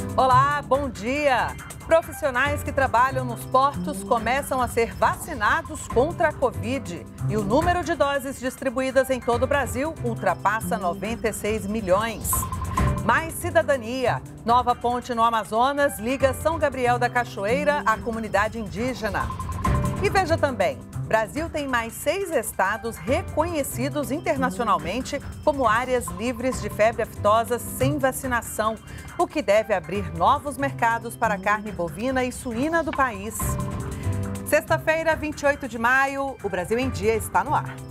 Olá, bom dia! Profissionais que trabalham nos portos começam a ser vacinados contra a Covid. E o número de doses distribuídas em todo o Brasil ultrapassa 96 milhões. Mais cidadania. Nova ponte no Amazonas liga São Gabriel da Cachoeira à comunidade indígena. E veja também, Brasil tem mais 6 estados reconhecidos internacionalmente como áreas livres de febre aftosa sem vacinação, o que deve abrir novos mercados para a carne bovina e suína do país. Sexta-feira, 28 de maio, o Brasil em Dia está no ar.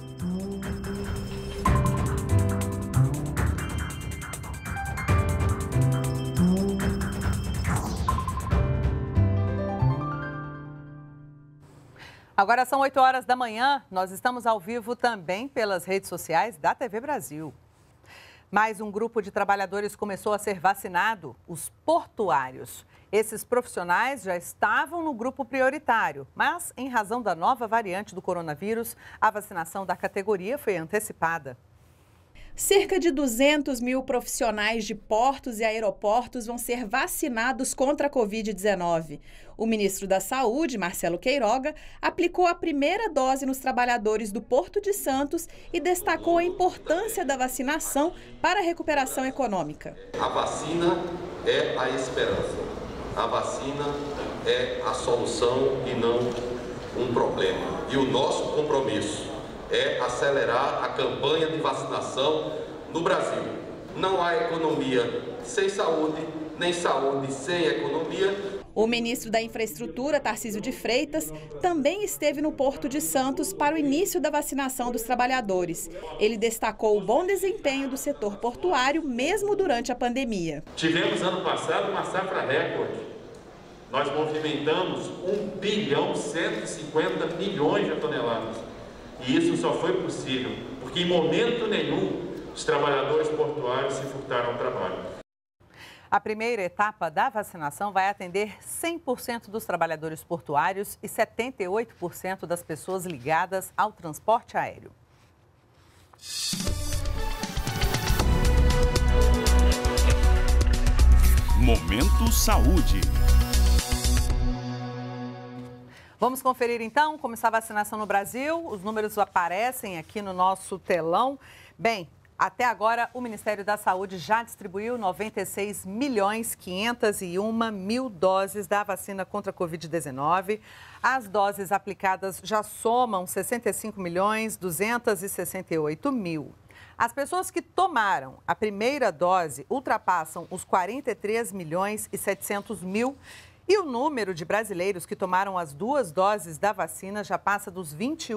Agora são 8 horas da manhã, nós estamos ao vivo também pelas redes sociais da TV Brasil. Mais um grupo de trabalhadores começou a ser vacinado, os portuários. Esses profissionais já estavam no grupo prioritário, mas em razão da nova variante do coronavírus, a vacinação da categoria foi antecipada. Cerca de 200 mil profissionais de portos e aeroportos vão ser vacinados contra a Covid-19. O ministro da Saúde, Marcelo Queiroga, aplicou a primeira dose nos trabalhadores do Porto de Santos e destacou a importância da vacinação para a recuperação econômica. A vacina é a esperança. A vacina é a solução e não um problema. E o nosso compromisso é acelerar a campanha de vacinação no Brasil. Não há economia sem saúde, nem saúde sem economia. O ministro da Infraestrutura, Tarcísio de Freitas, também esteve no Porto de Santos para o início da vacinação dos trabalhadores. Ele destacou o bom desempenho do setor portuário, mesmo durante a pandemia. Tivemos ano passado uma safra recorde. Nós movimentamos 1,150 bilhões de toneladas. E isso só foi possível porque, em momento nenhum, os trabalhadores portuários se furtaram ao trabalho. A primeira etapa da vacinação vai atender 100% dos trabalhadores portuários e 78% das pessoas ligadas ao transporte aéreo. Momento Saúde. Vamos conferir então como está a vacinação no Brasil. Os números aparecem aqui no nosso telão. Bem, até agora o Ministério da Saúde já distribuiu 96.501.000 doses da vacina contra a Covid-19. As doses aplicadas já somam 65.268.000. As pessoas que tomaram a primeira dose ultrapassam os 43.700.000. E o número de brasileiros que tomaram as 2 doses da vacina já passa dos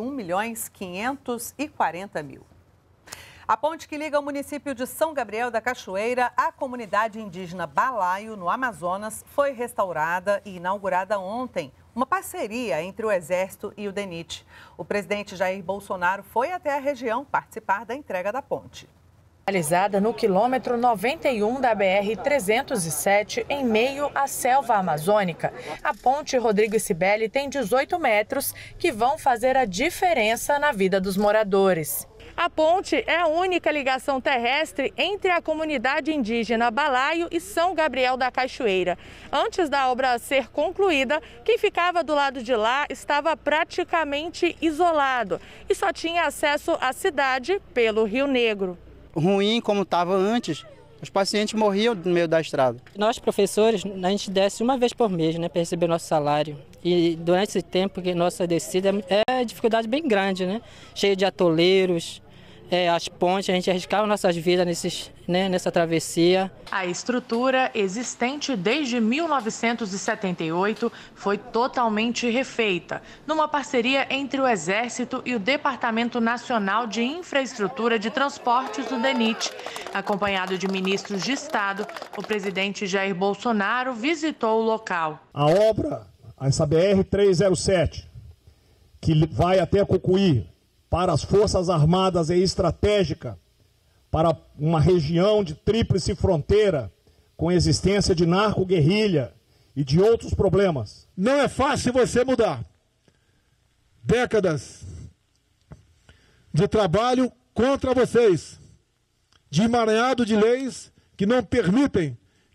21.540.000. A ponte que liga o município de São Gabriel da Cachoeira à comunidade indígena Balaio, no Amazonas, foi restaurada e inaugurada ontem. Uma parceria entre o Exército e o DENIT. O presidente Jair Bolsonaro foi até a região participar da entrega da ponte. Realizada no quilômetro 91 da BR-307, em meio à selva amazônica. A ponte Rodrigo Cibele tem 18 metros que vão fazer a diferença na vida dos moradores. A ponte é a única ligação terrestre entre a comunidade indígena Balaio e São Gabriel da Cachoeira. Antes da obra ser concluída, quem ficava do lado de lá estava praticamente isolado e só tinha acesso à cidade pelo Rio Negro. Ruim como estava antes, os pacientes morriam no meio da estrada. Nós, professores, a gente desce uma vez por mês, né, para receber nosso salário. E durante esse tempo, que nossa descida é dificuldade bem grande, né? Cheio de atoleiros, as pontes, a gente arriscava nossas vidas nessa travessia. A estrutura, existente desde 1978, foi totalmente refeita, numa parceria entre o Exército e o Departamento Nacional de Infraestrutura de Transportes do DENIT. Acompanhado de ministros de Estado, o presidente Jair Bolsonaro visitou o local. A obra, essa BR-307, que vai até Cucuí, para as Forças Armadas é estratégica para uma região de tríplice fronteira, com existência de narco-guerrilha e de outros problemas. Não é fácil você mudar. Décadas de trabalho contra vocês, de emaranhado de leis que não permitem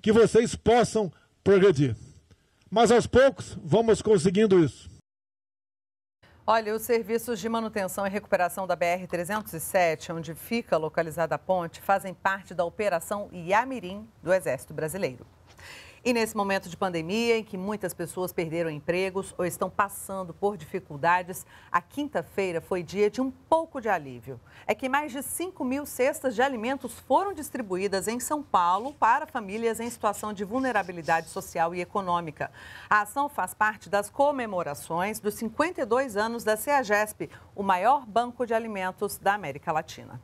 que vocês possam progredir. Mas aos poucos vamos conseguindo isso. Olha, os serviços de manutenção e recuperação da BR-307, onde fica localizada a ponte, fazem parte da Operação Iamirim do Exército Brasileiro. E nesse momento de pandemia, em que muitas pessoas perderam empregos ou estão passando por dificuldades, a quinta-feira foi dia de um pouco de alívio. É que mais de 5.000 cestas de alimentos foram distribuídas em São Paulo para famílias em situação de vulnerabilidade social e econômica. A ação faz parte das comemorações dos 52 anos da CEAGESP, o maior banco de alimentos da América Latina.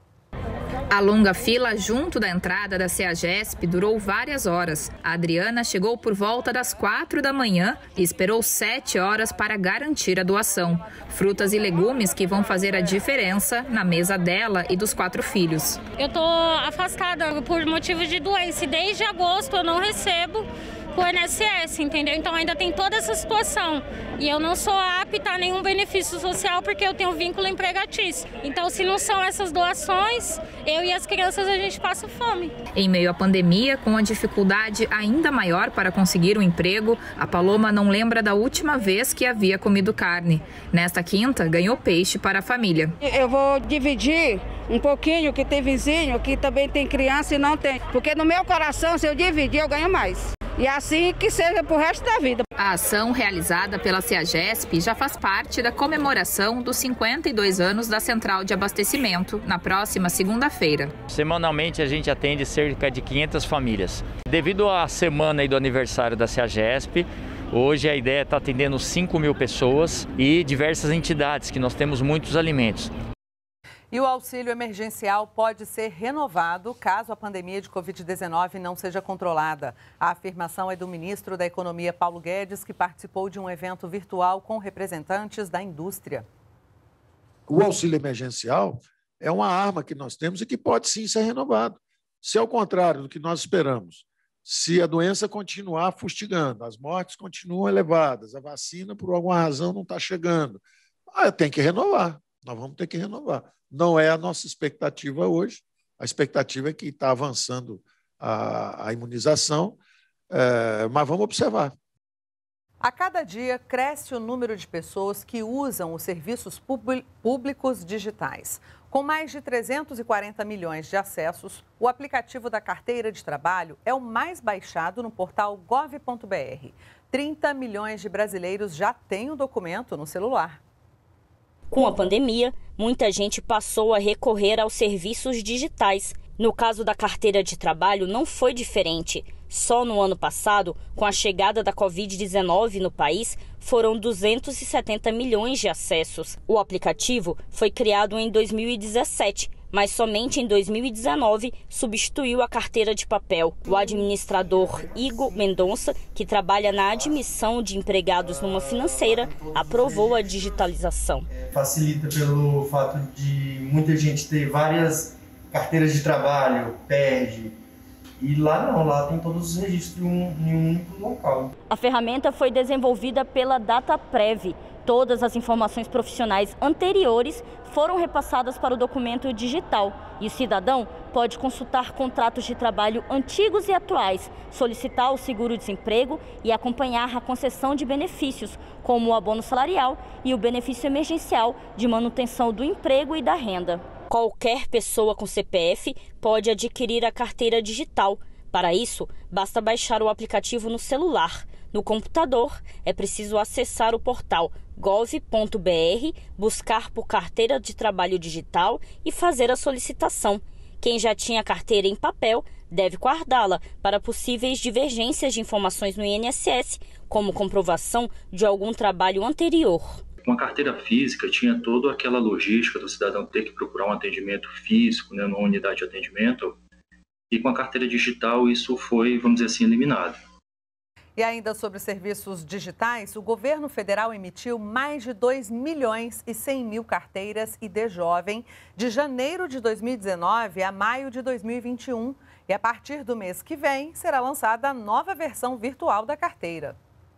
A longa fila junto da entrada da CEAGESP durou várias horas. A Adriana chegou por volta das 4 da manhã e esperou 7 horas para garantir a doação. Frutas e legumes que vão fazer a diferença na mesa dela e dos 4 filhos. Eu estou afastada por motivo de doença e desde agosto eu não recebo o INSS, entendeu? Então ainda tem toda essa situação. E eu não sou apta a nenhum benefício social porque eu tenho vínculo empregatício. Então, se não são essas doações, eu e as crianças a gente passa fome. Em meio à pandemia, com a dificuldade ainda maior para conseguir um emprego, a Paloma não lembra da última vez que havia comido carne. Nesta quinta, ganhou peixe para a família. Eu vou dividir um pouquinho, que tem vizinho, que também tem criança e não tem. Porque no meu coração, se eu dividir, eu ganho mais. E assim que seja pro resto da vida. A ação realizada pela CEAGESP já faz parte da comemoração dos 52 anos da Central de Abastecimento, na próxima segunda-feira. Semanalmente a gente atende cerca de 500 famílias. Devido à semana e do aniversário da CEAGESP, hoje a ideia é estar atendendo 5.000 pessoas e diversas entidades, que nós temos muitos alimentos. E o auxílio emergencial pode ser renovado caso a pandemia de Covid-19 não seja controlada. A afirmação é do ministro da Economia, Paulo Guedes, que participou de um evento virtual com representantes da indústria. O auxílio emergencial é uma arma que nós temos e que pode sim ser renovado. Se ao contrário do que nós esperamos, se a doença continuar fustigando, as mortes continuam elevadas, a vacina por alguma razão não está chegando, tem que renovar, nós vamos ter que renovar. Não é a nossa expectativa hoje, a expectativa é que está avançando a imunização, mas vamos observar. A cada dia cresce o número de pessoas que usam os serviços públicos digitais. Com mais de 340 milhões de acessos, o aplicativo da Carteira de Trabalho é o mais baixado no portal gov.br. 30 milhões de brasileiros já têm o documento no celular. Com a pandemia, muita gente passou a recorrer aos serviços digitais. No caso da carteira de trabalho, não foi diferente. Só no ano passado, com a chegada da Covid-19 no país, foram 270 milhões de acessos. O aplicativo foi criado em 2017, mas somente em 2019 substituiu a carteira de papel. O administrador Igor Mendonça, que trabalha na admissão de empregados numa financeira, aprovou a digitalização. Facilita pelo fato de muita gente ter várias carteiras de trabalho, perde. E lá não, lá tem todos os registros em um único local. A ferramenta foi desenvolvida pela DataPrev. Todas as informações profissionais anteriores foram repassadas para o documento digital e o cidadão pode consultar contratos de trabalho antigos e atuais, solicitar o seguro-desemprego e acompanhar a concessão de benefícios, como o abono salarial e o benefício emergencial de manutenção do emprego e da renda. Qualquer pessoa com CPF pode adquirir a carteira digital. Para isso, basta baixar o aplicativo no celular. No computador, é preciso acessar o portal gov.br, buscar por carteira de trabalho digital e fazer a solicitação. Quem já tinha carteira em papel deve guardá-la para possíveis divergências de informações no INSS, como comprovação de algum trabalho anterior. Com a carteira física, tinha toda aquela logística do cidadão ter que procurar um atendimento físico, numa unidade de atendimento, e com a carteira digital isso foi, vamos dizer assim, eliminado. E ainda sobre os serviços digitais, o governo federal emitiu mais de 2.100.000 carteiras ID Jovem de janeiro de 2019 a maio de 2021. E a partir do mês que vem, será lançada a nova versão virtual da carteira.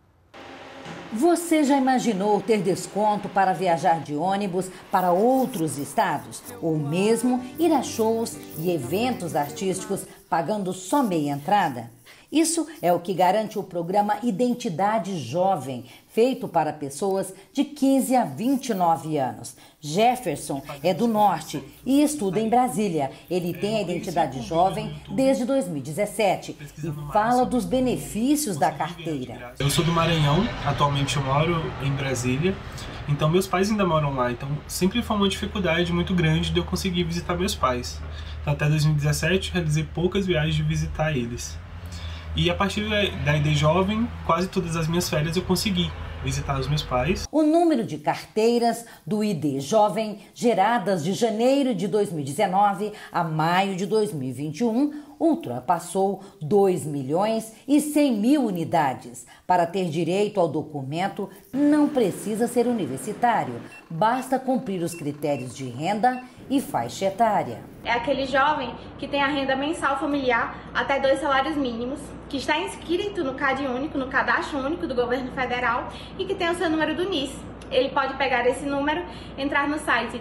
Você já imaginou ter desconto para viajar de ônibus para outros estados? Ou mesmo ir a shows e eventos artísticos pagando só meia entrada? Isso é o que garante o programa Identidade Jovem, feito para pessoas de 15 a 29 anos. Jefferson é do Norte e estuda em Brasília. Ele tem a Identidade Jovem desde 2017 e fala dos benefícios da carteira. Eu sou do Maranhão, atualmente eu moro em Brasília, então meus pais ainda moram lá, então sempre foi uma dificuldade muito grande de eu conseguir visitar meus pais. Então, até 2017 realizei poucas viagens de visitar eles. E a partir da ID Jovem, quase todas as minhas férias eu consegui visitar os meus pais. O número de carteiras do ID Jovem geradas de janeiro de 2019 a maio de 2021 ultrapassou 2.100.000 unidades. Para ter direito ao documento, não precisa ser universitário, basta cumprir os critérios de renda e faixa etária. É aquele jovem que tem a renda mensal familiar até 2 salários mínimos, que está inscrito no CAD único, no Cadastro Único do Governo Federal e que tem o seu número do NIS. Ele pode pegar esse número, entrar no site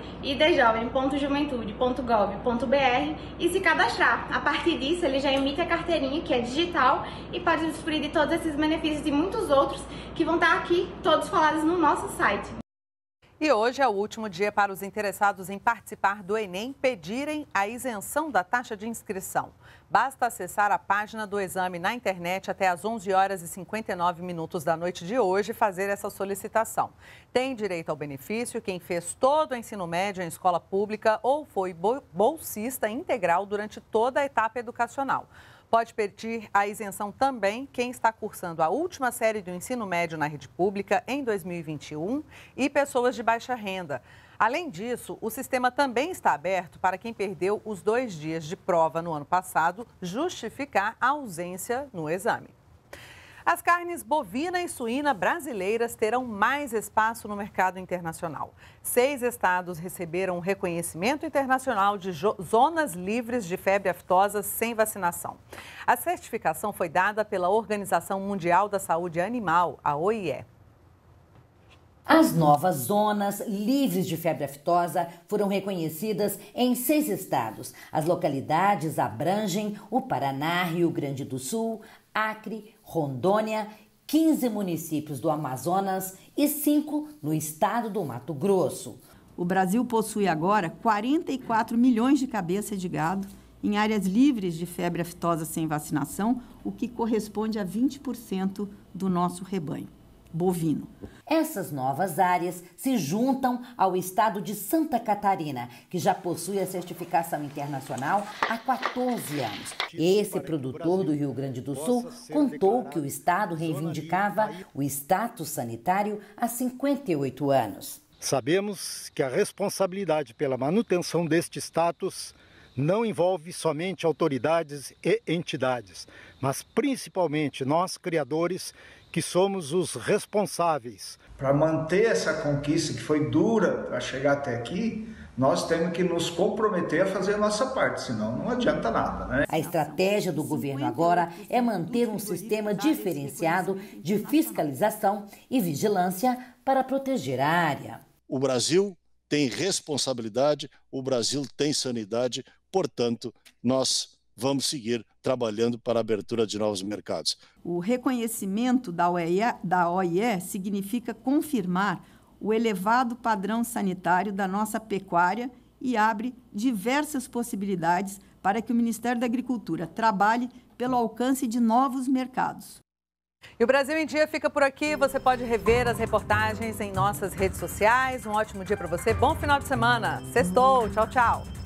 idjovem.juventude.gov.br e se cadastrar. A partir disso, ele já emite a carteirinha, que é digital, e pode usufruir de todos esses benefícios e muitos outros que vão estar aqui, todos falados no nosso site. E hoje é o último dia para os interessados em participar do Enem pedirem a isenção da taxa de inscrição. Basta acessar a página do exame na internet até às 11h59 da noite de hoje e fazer essa solicitação. Tem direito ao benefício quem fez todo o ensino médio em escola pública ou foi bolsista integral durante toda a etapa educacional. Pode pedir a isenção também quem está cursando a última série do ensino médio na rede pública em 2021 e pessoas de baixa renda. Além disso, o sistema também está aberto para quem perdeu os 2 dias de prova no ano passado justificar a ausência no exame. As carnes bovina e suína brasileiras terão mais espaço no mercado internacional. 6 estados receberam um reconhecimento internacional de zonas livres de febre aftosa sem vacinação. A certificação foi dada pela Organização Mundial da Saúde Animal, a OIE. As novas zonas livres de febre aftosa foram reconhecidas em 6 estados. As localidades abrangem o Paraná, Rio Grande do Sul, Acre, Rondônia, 15 municípios do Amazonas e 5 no estado do Mato Grosso. O Brasil possui agora 44 milhões de cabeças de gado em áreas livres de febre aftosa sem vacinação, o que corresponde a 20% do nosso rebanho bovino. Essas novas áreas se juntam ao estado de Santa Catarina, que já possui a certificação internacional há 14 anos. Esse produtor do Rio Grande do Sul contou que o estado reivindicava o status sanitário há 58 anos. Sabemos que a responsabilidade pela manutenção deste status não envolve somente autoridades e entidades, mas principalmente nós, criadores, que somos os responsáveis. Para manter essa conquista que foi dura para chegar até aqui, nós temos que nos comprometer a fazer a nossa parte, senão não adianta nada, né? A estratégia do governo agora é manter um sistema diferenciado de fiscalização e vigilância para proteger a área. O Brasil tem responsabilidade, o Brasil tem sanidade, portanto, nós vamos seguir trabalhando para a abertura de novos mercados. O reconhecimento da OIE significa confirmar o elevado padrão sanitário da nossa pecuária e abre diversas possibilidades para que o Ministério da Agricultura trabalhe pelo alcance de novos mercados. E o Brasil em Dia fica por aqui. Você pode rever as reportagens em nossas redes sociais. Um ótimo dia para você. Bom final de semana. Sextou. Tchau, tchau.